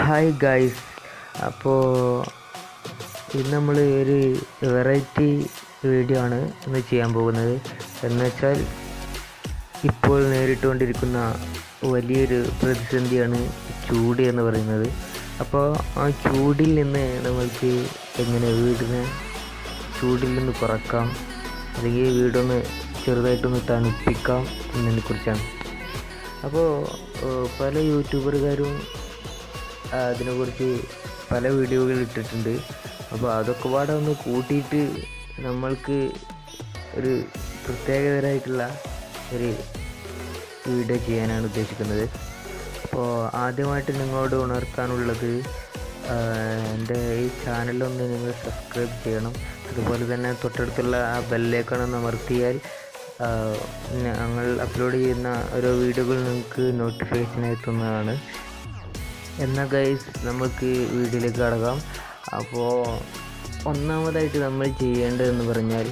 Hi guys. അപ്പോൾ ഇന്ന് നമ്മൾ ഒരു വെറൈറ്റി വീഡിയോ ആണ് ഇന്ന് ചെയ്യാൻ പോകുന്നത്. എന്നുവെച്ചാൽ ഇപ്പോൾ നേരിട്ടുകൊണ്ടിരിക്കുന്ന വലിയൊരു പ്രതിസന്ധിയാണ് ചൂട് എന്ന് പറയുന്നത്. അപ്പോൾ ആ ചൂടിൽ നിന്ന് നമ്മൾക്ക് എങ്ങനെ വീടിനെ ചൂടിൽ നിന്ന് കുറക്കാം, അല്ലെങ്കിൽ വീടൊന്ന് ചെറുതായിട്ടൊന്ന് തണുപ്പിക്കാം എന്നതിനെക്കുറിച്ചാണ്. അപ്പോൾ പല യൂട്യൂബർകാരും അതിനെക്കുറിച്ച് പല വീഡിയോകൾ ഇട്ടിട്ടുണ്ട്. അപ്പോൾ അതൊക്കെ പാടെ ഒന്ന് കൂട്ടിയിട്ട് നമ്മൾക്ക് ഒരു പ്രത്യേകതരായിട്ടുള്ള ഒരു വീഡിയോ ചെയ്യാനാണ് ഉദ്ദേശിക്കുന്നത്. അപ്പോൾ ആദ്യമായിട്ട് നിങ്ങളോട് ഉണർത്താനുള്ളത്, എൻ്റെ ഈ ചാനലൊന്ന് നിങ്ങൾ സബ്സ്ക്രൈബ് ചെയ്യണം. അതുപോലെ തന്നെ തൊട്ടടുത്തുള്ള ആ ബെല്ലേക്കാണെന്ന് അമർത്തിയാൽ ഞങ്ങൾ അപ്ലോഡ് ചെയ്യുന്ന ഓരോ വീഡിയോകൾ നിങ്ങൾക്ക് നോട്ടിഫിക്കേഷൻ എത്തുന്നതാണ്. എന്നാൽ ഗൈസ്, നമുക്ക് വീഡിയോയിലേക്ക് കടക്കാം. അപ്പോൾ ഒന്നാമതായിട്ട് നമ്മൾ ചെയ്യേണ്ടതെന്ന് പറഞ്ഞാൽ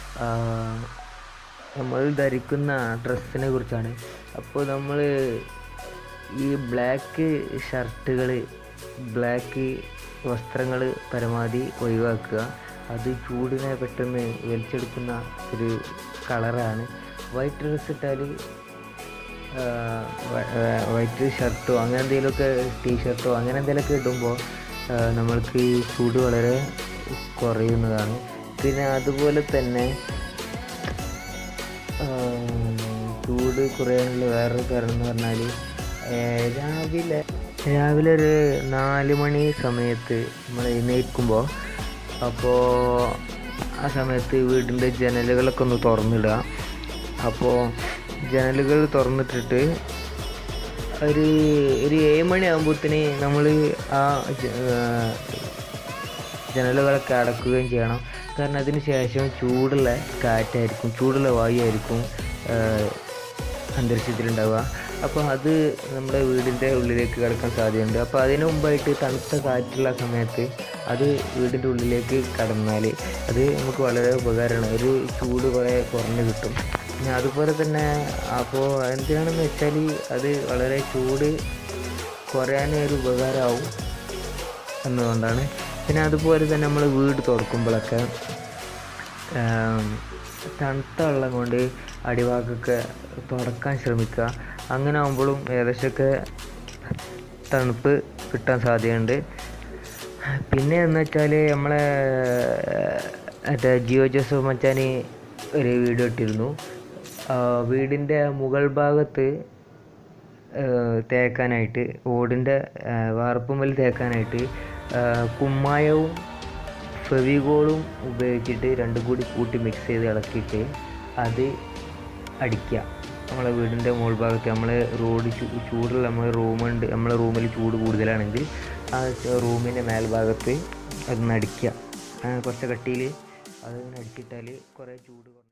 നമ്മൾ ധരിക്കുന്ന ഡ്രസ്സിനെ കുറിച്ചാണ്. അപ്പോൾ നമ്മൾ ഈ ബ്ലാക്ക് ഷർട്ടുകൾ, ബ്ലാക്ക് വസ്ത്രങ്ങൾ പരമാവധി ഒഴിവാക്കുക. അത് ചൂടിനെ പെട്ടെന്ന് വലിച്ചെടുക്കുന്ന ഒരു കളറാണ്. വൈറ്റ് ഡ്രസ്സ് ഇട്ടാൽ, വൈറ്റ് ഷർട്ടോ അങ്ങനെ എന്തെങ്കിലുമൊക്കെ, ടീഷർട്ടോ അങ്ങനെ എന്തെങ്കിലുമൊക്കെ ഇടുമ്പോൾ നമ്മൾക്ക് ചൂട് വളരെ കുറയുന്നതാണ്. പിന്നെ അതുപോലെ തന്നെ ചൂട് കുറയാനുള്ള വേറൊരു കാരണം എന്ന് പറഞ്ഞാൽ, രാവിലെ ഒരു 4 മണി സമയത്ത് നമ്മൾ എഴുന്നേൽക്കുമ്പോൾ, അപ്പോൾ ആ സമയത്ത് വീടിൻ്റെ ജനലുകളൊക്കെ ഒന്ന് തുറന്നിടുക. അപ്പോൾ ജനലുകൾ തുറന്നിട്ടിട്ട് ഒരു 7 മണി ആകുമ്പോഴത്തേന് നമ്മൾ ആ ജനലുകളൊക്കെ അടക്കുകയും ചെയ്യണം. കാരണം അതിന് ശേഷം ചൂടുള്ള കാറ്റായിരിക്കും, ചൂടുള്ള വായു ആയിരിക്കും അന്തരീക്ഷത്തിലുണ്ടാവുക. അപ്പോൾ അത് നമ്മുടെ വീടിൻ്റെ ഉള്ളിലേക്ക് കടക്കാൻ സാധ്യതയുണ്ട്. അപ്പോൾ അതിന് മുമ്പായിട്ട് തണുത്ത കാറ്റുള്ള സമയത്ത് അത് വീടിൻ്റെ ഉള്ളിലേക്ക് കടന്നാൽ അത് നമുക്ക് വളരെ ഉപകാരമാണ്. ഒരു ചൂട് കുറേ കുറഞ്ഞ് കിട്ടും. പിന്നെ അതുപോലെ തന്നെ അപ്പോൾ എന്തിനാണെന്ന് വെച്ചാൽ അത് വളരെ ചൂട് കുറയാൻ ഒരു ഉപകാരമാവും എന്നതുകൊണ്ടാണ്. പിന്നെ അതുപോലെ തന്നെ നമ്മൾ വീട് തുറക്കുമ്പോഴൊക്കെ തണുത്ത വെള്ളം കൊണ്ട് അടിഭാഗമൊക്കെ തുടക്കാൻ ശ്രമിക്കുക. അങ്ങനെ ആകുമ്പോഴും ഏകദേശമൊക്കെ തണുപ്പ് കിട്ടാൻ സാധ്യതയുണ്ട്. പിന്നെ എന്ന് വെച്ചാൽ നമ്മളെ ജിയോ ജോസഫ് മച്ചാൻ ഒരു വീഡിയോ ഇട്ടിരുന്നു. വീടിൻ്റെ മുകൾ ഭാഗത്ത് തേക്കാനായിട്ട്, ഓടിൻ്റെ വാർപ്പുമ്മൽ തേക്കാനായിട്ട് കുമ്മായവും ഫെവിക്കോളും ഉപയോഗിച്ചിട്ട് രണ്ടും കൂടി കൂട്ടി മിക്സ് ചെയ്ത് ഇളക്കിയിട്ട് അത് അടിക്കുക. നമ്മളെ വീടിൻ്റെ മുകൾ ഭാഗത്ത്, നമ്മളെ ചൂടുള്ള നമ്മളെ റൂമുണ്ട്, നമ്മളെ റൂമിൽ ചൂട് കൂടുതലാണെങ്കിൽ ആ റൂമിൻ്റെ മേൽഭാഗത്ത് അതൊന്ന് അടിക്കുക. കുറച്ച് കട്ടിയിൽ അതൊന്ന് അടിച്ചിട്ടാൽ കുറേ ചൂട്